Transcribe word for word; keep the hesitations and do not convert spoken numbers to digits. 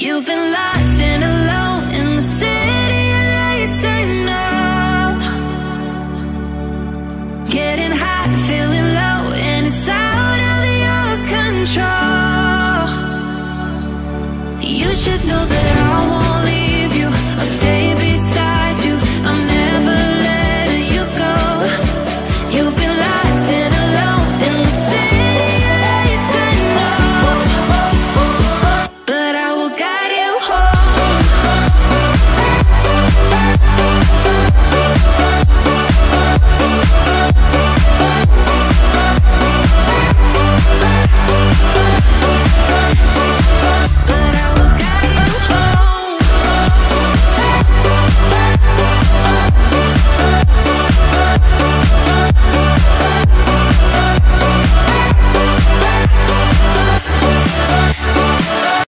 You've been lost and alone in the city of lights, I know. Getting hot, feeling low, and it's out of your control. You should know that